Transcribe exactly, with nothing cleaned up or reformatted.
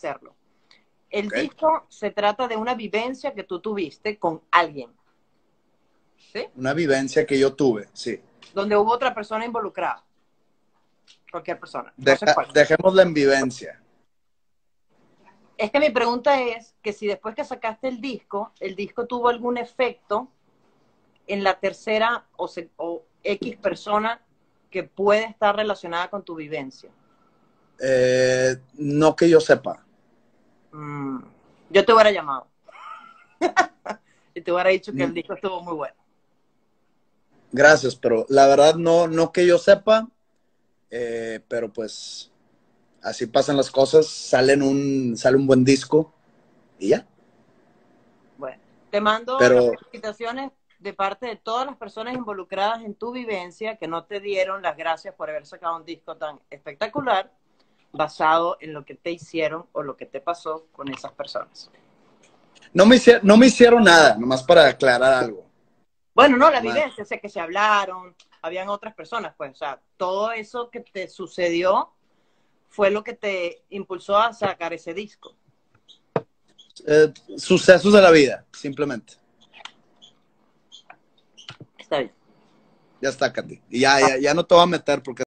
hacerlo. El Okay. disco se trata de una vivencia que tú tuviste con alguien, ¿sí? Una vivencia que yo tuve, sí. Donde hubo otra persona involucrada. Cualquier persona, no sé Deja, cuál. dejémosla en vivencia. Es que mi pregunta es que si después que sacaste el disco, el disco tuvo algún efecto en la tercera o, se, o X persona que puede estar relacionada con tu vivencia. Eh, no que yo sepa. Mm, yo te hubiera llamado y te hubiera dicho que el Mm, disco estuvo muy bueno. Gracias, pero la verdad no, no que yo sepa, eh, pero pues así pasan las cosas, salen un, sale un buen disco y ya. Bueno, te mando las Pero felicitaciones de parte de todas las personas involucradas en tu vivencia que no te dieron las gracias por haber sacado un disco tan espectacular basado en lo que te hicieron o lo que te pasó con esas personas. no me hicieron, no me hicieron nada, nomás para aclarar algo. Bueno, no, la Nomás, vivencia, sé que se hablaron, habían otras personas, pues, o sea, todo eso que te sucedió fue lo que te impulsó a sacar ese disco. eh, sucesos de la vida, simplemente. Está bien. Ya está, Katy. Y ya, ya, ya no te voy a meter porque